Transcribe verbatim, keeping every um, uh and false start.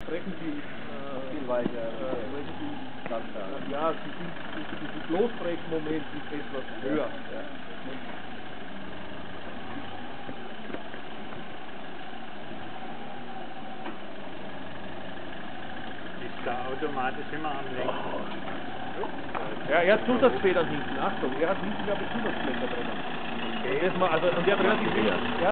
sprechen Sie äh, Viel weiter. äh, Ganz klar. ja, Sie sind, dieses Losbrechmoment ist etwas höher. Ja. Ist da automatisch immer am Lenken. Ja, er hat Zusatzfedern hinten. Achtung, er hat hinten, glaube ich, Zusatzblätter drin. Okay. Das mal, also, und der hat relativ wenig.